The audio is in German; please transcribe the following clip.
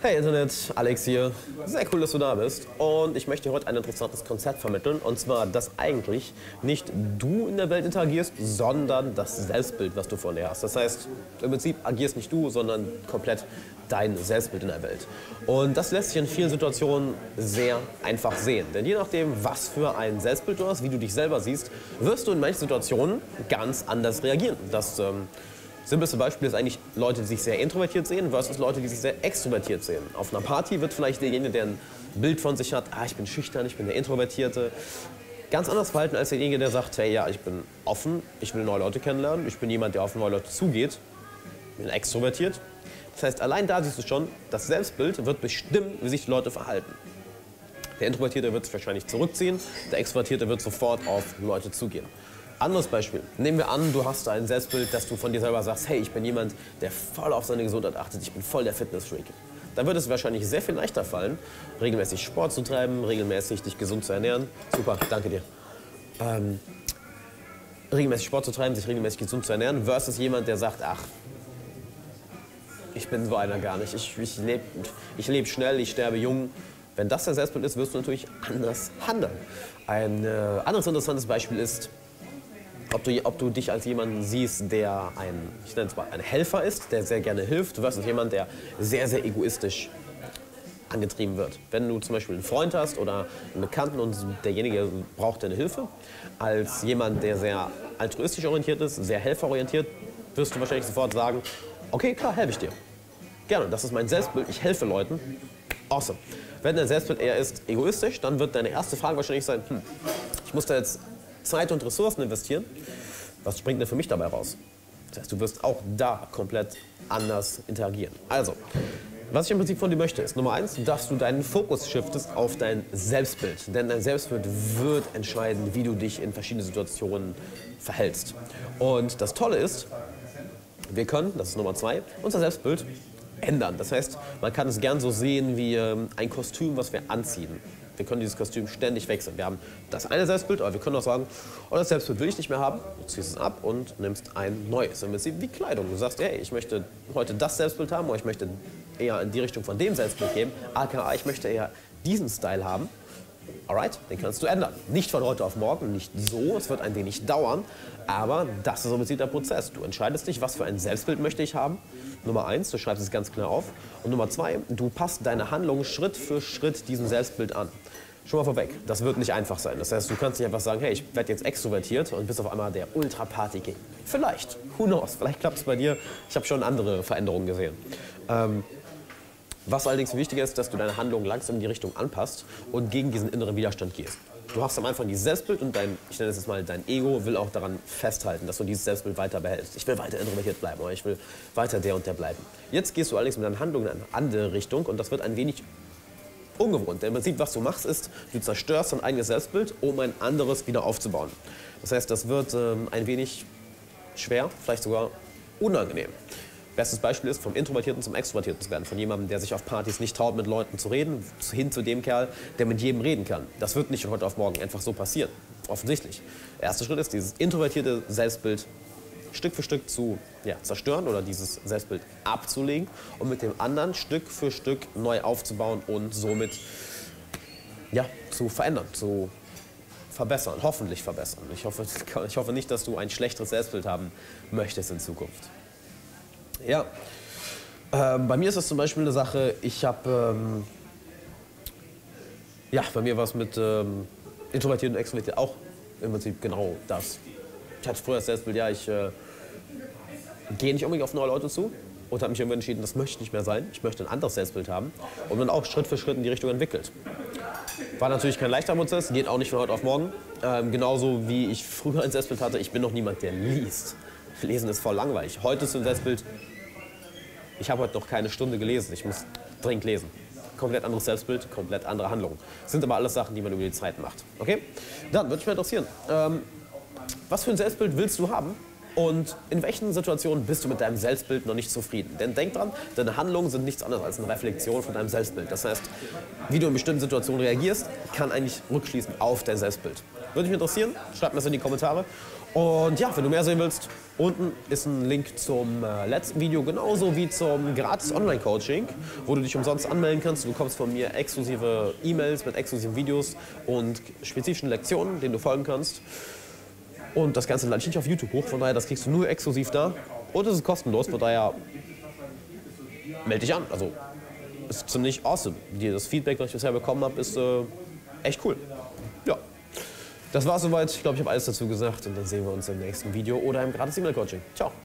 Hey Internet, Alex hier. Sehr cool, dass du da bist. Und ich möchte dir heute ein interessantes Konzept vermitteln. Und zwar, dass eigentlich nicht du in der Welt interagierst, sondern das Selbstbild, was du von dir hast. Das heißt, im Prinzip agierst nicht du, sondern komplett dein Selbstbild in der Welt. Und das lässt sich in vielen Situationen sehr einfach sehen. Denn je nachdem, was für ein Selbstbild du hast, wie du dich selber siehst, wirst du in manchen Situationen ganz anders reagieren. Das simpelste Beispiel ist eigentlich Leute, die sich sehr introvertiert sehen versus Leute, die sich sehr extrovertiert sehen. Auf einer Party wird vielleicht derjenige, der ein Bild von sich hat, ich bin schüchtern, ich bin der Introvertierte, ganz anders verhalten als derjenige, der sagt, hey, ja, ich bin offen, ich will neue Leute kennenlernen, ich bin jemand, der auf neue Leute zugeht, ich bin extrovertiert. Das heißt, allein da siehst du schon, das Selbstbild wird bestimmen, wie sich die Leute verhalten. Der Introvertierte wird sich wahrscheinlich zurückziehen, der Extrovertierte wird sofort auf Leute zugehen. Anderes Beispiel. Nehmen wir an, du hast ein Selbstbild, dass du von dir selber sagst, hey, ich bin jemand, der voll auf seine Gesundheit achtet, ich bin voll der Fitnessfreak. Dann wird es wahrscheinlich sehr viel leichter fallen, regelmäßig Sport zu treiben, regelmäßig dich gesund zu ernähren. Super, danke dir. Regelmäßig Sport zu treiben, sich regelmäßig gesund zu ernähren, versus jemand, der sagt, ich bin so einer gar nicht, ich lebe schnell, ich sterbe jung. Wenn das dein Selbstbild ist, wirst du natürlich anders handeln. Ein anderes interessantes Beispiel ist, ob du dich als jemanden siehst, der ich nenne es mal, ein Helfer ist, der sehr gerne hilft, versus jemand, der sehr, sehr egoistisch angetrieben wird. Wenn du zum Beispiel einen Freund hast oder einen Bekannten und derjenige braucht deine Hilfe, als jemand, der sehr altruistisch orientiert ist, sehr helferorientiert, wirst du wahrscheinlich sofort sagen, okay, klar, helfe ich dir. Gerne, das ist mein Selbstbild, ich helfe Leuten. Awesome. Wenn dein Selbstbild eher ist egoistisch, dann wird deine erste Frage wahrscheinlich sein, ich muss da jetzt Zeit und Ressourcen investieren. Was springt denn für mich dabei raus? Das heißt, du wirst auch da komplett anders interagieren. Also, was ich im Prinzip von dir möchte, ist Nummer 1, dass du deinen Fokus shiftest auf dein Selbstbild. Denn dein Selbstbild wird entscheiden, wie du dich in verschiedenen Situationen verhältst. Und das Tolle ist, wir können, das ist Nummer 2, unser Selbstbild ändern. Das heißt, man kann es gern so sehen wie ein Kostüm, was wir anziehen. Wir können dieses Kostüm ständig wechseln. Wir haben das eine Selbstbild, aber wir können auch sagen, das Selbstbild will ich nicht mehr haben. Du ziehst es ab und nimmst ein neues. Im Prinzip wie Kleidung. Du sagst, hey, ich möchte heute das Selbstbild haben oder ich möchte eher in die Richtung von dem Selbstbild gehen. aka, ich möchte eher diesen Style haben. Alright, den kannst du ändern. Nicht von heute auf morgen, nicht so, es wird ein wenig dauern, aber das ist im Prinzip der Prozess. Du entscheidest dich, was für ein Selbstbild möchte ich haben. Nummer 1, du schreibst es ganz klar auf. Und Nummer 2, du passt deine Handlung Schritt für Schritt diesem Selbstbild an. Schon mal vorweg, das wird nicht einfach sein. Das heißt, du kannst nicht einfach sagen, hey, ich werde jetzt extrovertiert und bist auf einmal der Ultra-Party-King. Vielleicht, who knows, vielleicht klappt es bei dir. Ich habe schon andere Veränderungen gesehen. Was allerdings wichtiger ist, dass du deine Handlung langsam in die Richtung anpasst und gegen diesen inneren Widerstand gehst. Du hast am Anfang dieses Selbstbild und ich nenne es jetzt mal, dein Ego will auch daran festhalten, dass du dieses Selbstbild weiter behältst. Ich will weiter introvertiert bleiben oder ich will weiter der und der bleiben. Jetzt gehst du allerdings mit deinen Handlungen in eine andere Richtung und das wird ein wenig ungewohnt. Denn im Prinzip, was du machst, ist, du zerstörst dein eigenes Selbstbild, um ein anderes wieder aufzubauen. Das heißt, das wird ein wenig schwer, vielleicht sogar unangenehm. Bestes Beispiel ist, vom Introvertierten zum Extrovertierten zu werden. Von jemandem, der sich auf Partys nicht traut, mit Leuten zu reden, hin zu dem Kerl, der mit jedem reden kann. Das wird nicht von heute auf morgen einfach so passieren. Offensichtlich. Der erste Schritt ist, dieses introvertierte Selbstbild Stück für Stück zu zerstören oder dieses Selbstbild abzulegen und mit dem anderen Stück für Stück neu aufzubauen und somit zu verändern, zu verbessern, hoffentlich verbessern. Ich hoffe nicht, dass du ein schlechteres Selbstbild haben möchtest in Zukunft. Ja, bei mir ist das zum Beispiel eine Sache, ich habe, bei mir war es mit Introvertiert und Extrovertiert auch im Prinzip genau das. Ich hatte früher das Selbstbild, ich gehe nicht unbedingt auf neue Leute zu und habe mich irgendwann entschieden, das möchte ich nicht mehr sein. Ich möchte ein anderes Selbstbild haben und dann auch Schritt für Schritt in die Richtung entwickelt. War natürlich kein leichter Prozess, geht auch nicht von heute auf morgen. Genauso wie ich früher ein Selbstbild hatte, ich bin noch niemand, der liest. Lesen ist voll langweilig. Heute ist ein Selbstbild, ich habe heute noch keine Stunde gelesen, ich muss dringend lesen. Komplett anderes Selbstbild, komplett andere Handlungen. Sind aber alles Sachen, die man über die Zeit macht. Okay? Dann würde mich mal interessieren, was für ein Selbstbild willst du haben und in welchen Situationen bist du mit deinem Selbstbild noch nicht zufrieden? Denn denk dran, deine Handlungen sind nichts anderes als eine Reflexion von deinem Selbstbild. Das heißt, wie du in bestimmten Situationen reagierst, kann eigentlich rückschließen auf dein Selbstbild. Würde mich interessieren, schreibt mir das in die Kommentare. Und ja, wenn du mehr sehen willst, unten ist ein Link zum letzten Video, genauso wie zum gratis Online-Coaching, wo du dich umsonst anmelden kannst. Du bekommst von mir exklusive E-Mails mit exklusiven Videos und spezifischen Lektionen, denen du folgen kannst. Und das Ganze lade ich nicht auf YouTube hoch, von daher, das kriegst du nur exklusiv da. Und es ist kostenlos, von daher melde dich an. Also, ist ziemlich awesome. Das Feedback, das ich bisher bekommen habe, ist echt cool. Ja. Das war's soweit. Ich glaube, ich habe alles dazu gesagt und dann sehen wir uns im nächsten Video oder im gratis E-Mail-Coaching. Ciao.